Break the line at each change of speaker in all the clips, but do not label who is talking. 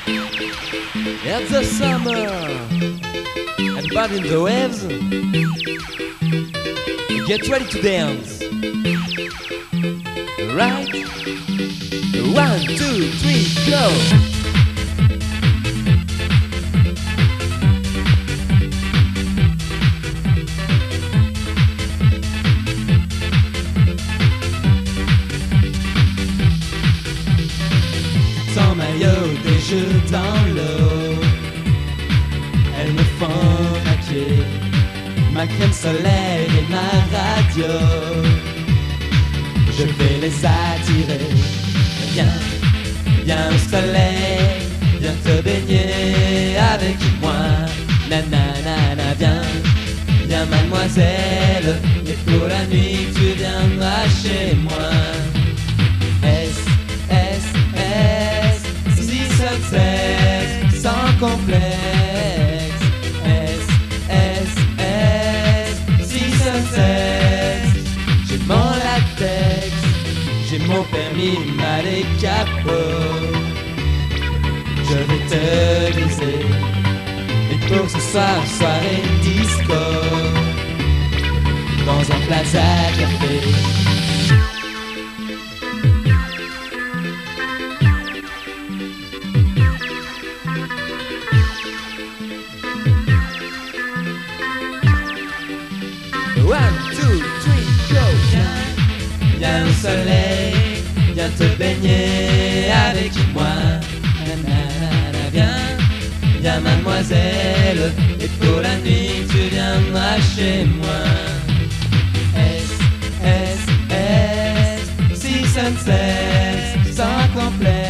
It's the summer, everybody in the waves, get ready to dance. Right? 1, 2, 3, go! Sans maillot, des jeux dans l'eau, elles me font craquer. Ma crème soleil et ma radio, je vais les attirer. Viens, viens au soleil, viens te baigner avec moi. Nanana, viens, viens mademoiselle, et pour la nuit tu viendras chez moi. Sans complexe, j'ai mon latex, j'ai mon permis, mal et capot. Je vais te briser, et pour ce soir, soirée disco, dans un plaza café. Viens au soleil, viens te baigner avec moi. Nanana, viens, viens mademoiselle, et pour la nuit tu viendras chez moi. Si ça ne cesse, sans complexe.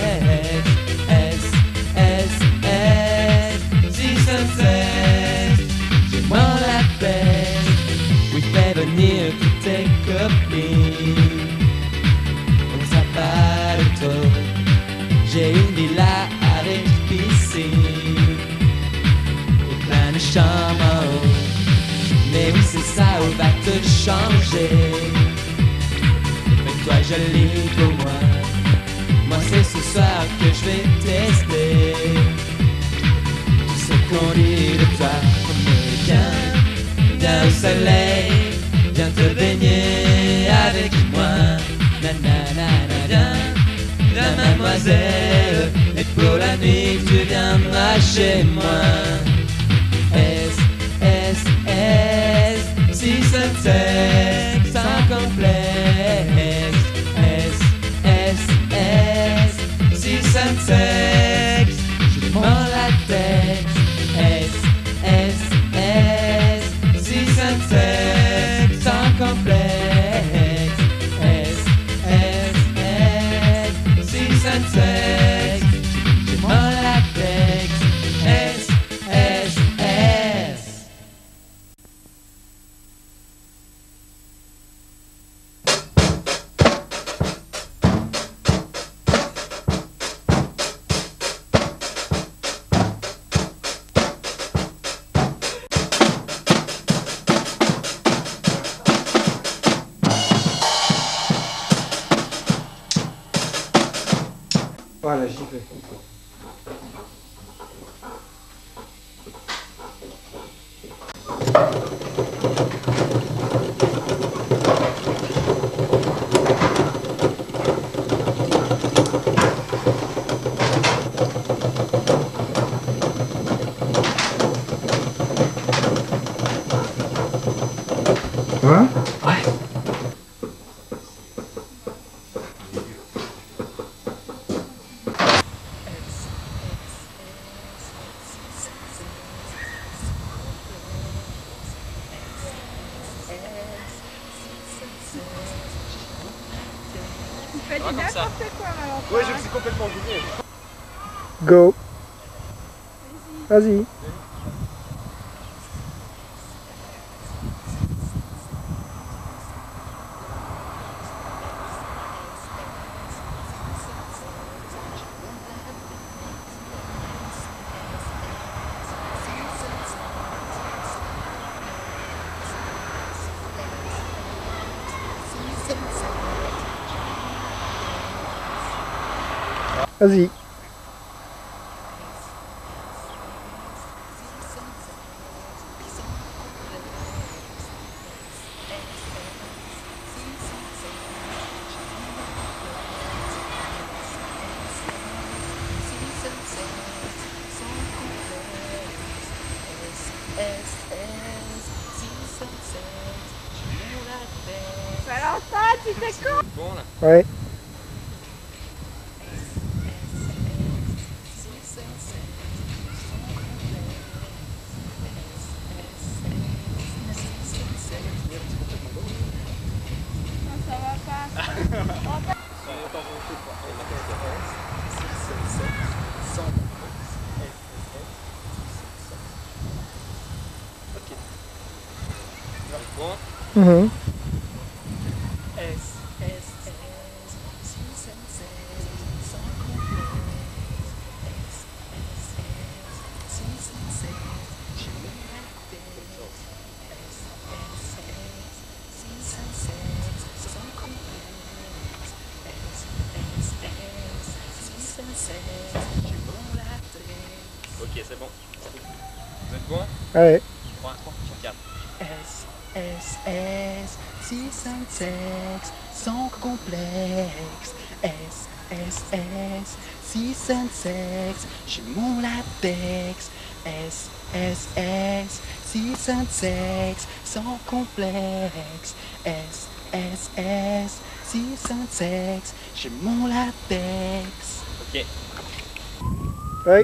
Si ça ne cesse, j'ai mon latex. Oui, fais venir toutes tes copines. On s'appelle tôt. J'ai une villa avec piscine et plein de chambres en haut. Mais oui, c'est ça, on va te changer. Fais-toi jolie pour moi. Moi, c'est ce soir que je vais tester tout ce qu'on dit de toi. Mais viens, viens au soleil, viens te baigner avec moi. Nanana, viens, viens mademoiselle, et pour la nuit tu viendras chez moi. Si ça ne cesse, sans complexe. Si ça ne cesse, j'ai mon latex. Si ça ne cesse, sans complexe. Si ça ne cesse, j'ai mon latex.
Voilà, j'y vais. Hein? Ouais.
Tu fais du n'importe quoi, Valentin.
Ouais, je me suis complètement gouré.
Go. Vas-y. Vas-y.
bon là?
Ouais.
Non, ça va pas.
Bon.
Mhm.
Ok, c'est bon. Vous êtes bon?
Ouais.
3, 4.
S, S, S, 6, 5, 6, sans complexe. S, S, S, 6, 5, 6, j'ai mon latex. S, S, S, 6, 5, 6, sans complexe. S, S, S, 6, 5, 6, j'ai mon latex.
Ok.
Ouais.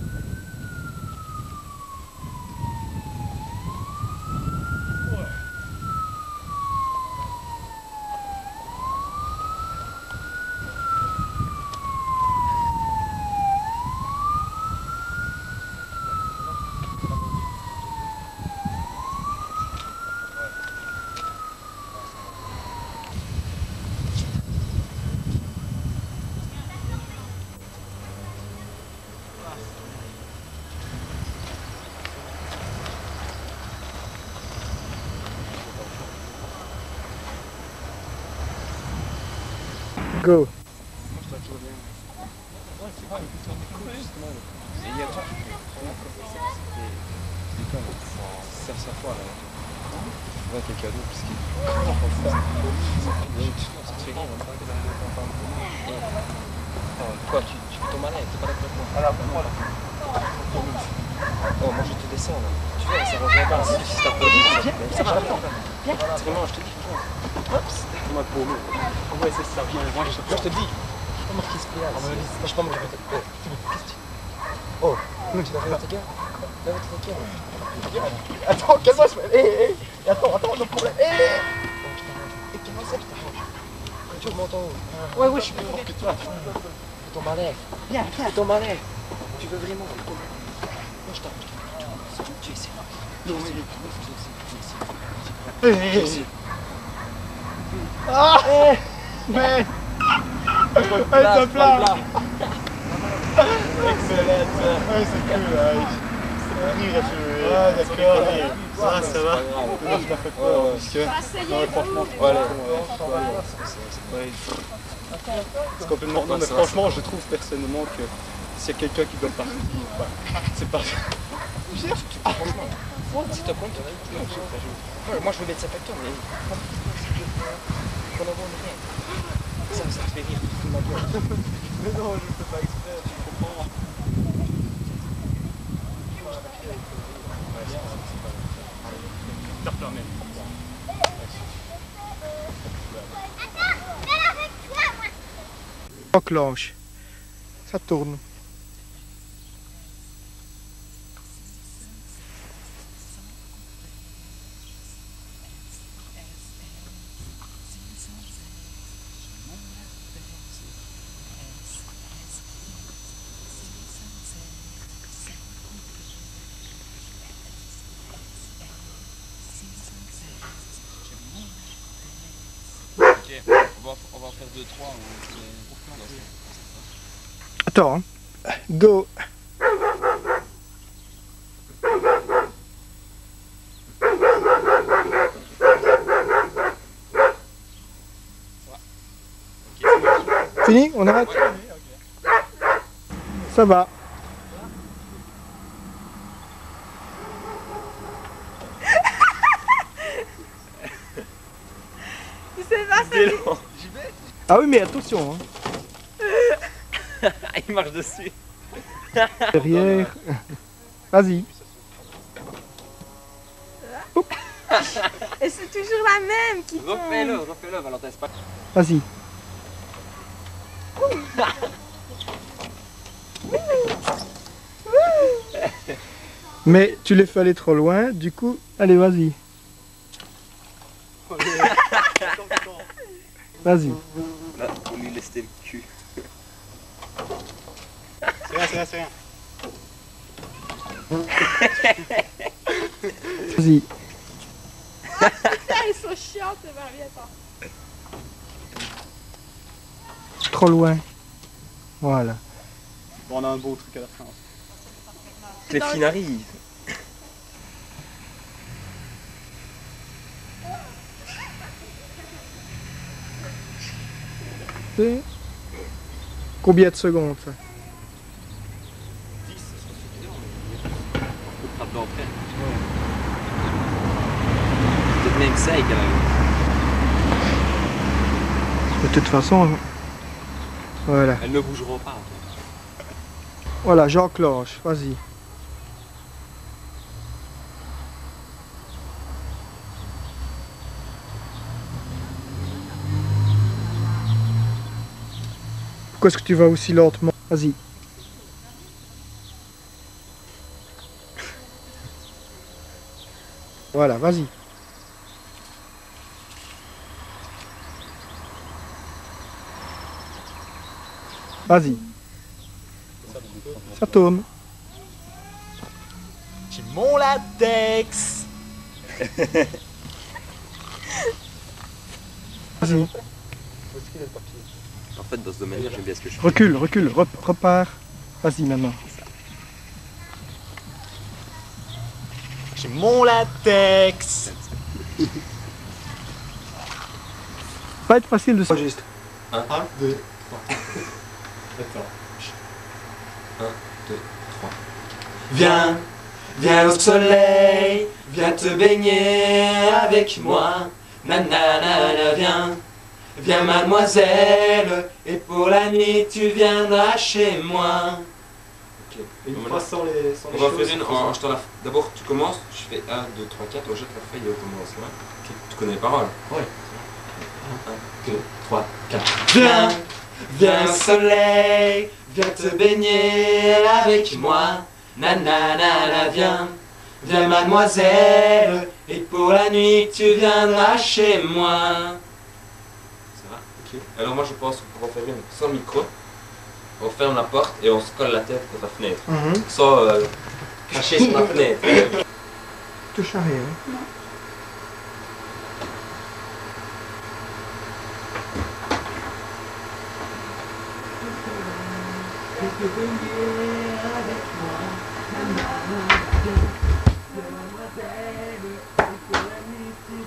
Go.
Quoi, tu fais ton malin, t'es pas d'accord avec moi? Oh, moi je te descends là. Tu vois, ça revient pas. Si ça produit, ça va. C'est vraiment, je te dis, franchement. C'est moi pour nous. Ouais, c'est ça. Moi je te dis. Je peux marquer ce péage. Je peux marquer ce péage. Oh, tu vas faire ta gueule. Tu vas faire ta gueule.
Attends, calme-toi, attends, le problème.
Et comment ça, putain? Tu remontes en haut. Ouais, je suis plus fort que toi. Fais ton malin. Viens. Fais ton malin. Tu veux vraiment. Moi, je t'en. Tu essaies. Non, mais. Tu essaies.
Ah mais ça flamme.
Excellent.
Ouais, c'est cool, là. Ah, d'accord. Ça va. Je la fais pas, parce que... Non, mais franchement, c'est complètement... Non, mais franchement, je trouve personnellement que s'il y a quelqu'un qui doit partir, c'est pas...
Si t'as compte, moi je veux mettre ça facteur, mais qu'on envoie rien. Ça te fait rire, tu ma gueule.
Mais non, je fais pas exprès, tu comprends.
Enclenche. Ça tourne.
Ok, on va en faire 2-3.
Attends. Hein. Go. Fini? On arrête? Ça va.
Tu sais pas ça?
Ah oui, mais attention. Hein.
Il marche dessus.
Derrière. Vas-y.
Et c'est toujours la même qui tombe.
Refais-le, Valentin, c'est pas...
Vas-y. Mais tu les fais aller trop loin, du coup, allez, vas-y. Vas-y.
Là, on lui laisser le cul.
C'est rien, c'est rien, c'est rien.
Vas-y.
Ils sont chiants, c'est Marie, attends.
Trop loin. Voilà.
Bon, on a un beau truc à la fin.
Cléphine arrive.
C'est- Combien de secondes ça?
10, ça sera suffisant. On frappe d'entrée. Peut-être même 5 quand même.
De toute façon, voilà.
Elles ne bougeront pas.
Voilà, j'enclenche, vas-y. Pourquoi est-ce que tu vas aussi lentement? Vas-y. Voilà, vas-y. Vas-y. Ça tourne.
J'ai mon latex.
Vas-y.
En fait, dans ce domaine-là, j'aime bien ce que je fais.
Recule, recule, repars. Vas-y maintenant.
J'ai mon latex.
Va être facile de se...
1, 2, 3. Attends.
1, 2, 3.
Viens, viens au soleil, viens te baigner avec moi. Nanana, viens, viens mademoiselle, et pour la nuit tu viendras chez moi.
Ok.
Une
Bon,
fois sans les
on va
choses,
faire une. Je t'en la... D'abord, tu commences, je fais 1, 2, 3, 4, on jette la feuille et on commence là. Ok. Tu connais les paroles?
Ouais.
1, 2, 3, 4.
Viens, viens au soleil, viens te baigner avec moi. Nanana, viens, viens mademoiselle, et pour la nuit tu viendras chez moi.
Ça va? Ok. Alors moi je pense qu'on va faire une sans micro. On ferme la porte et on se colle la tête contre la fenêtre. Sans cracher sur la fenêtre.
Touche à rien.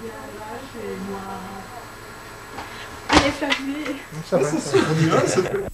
Allez, Flavie.
Ça va, ça va.
On y va, ça fait.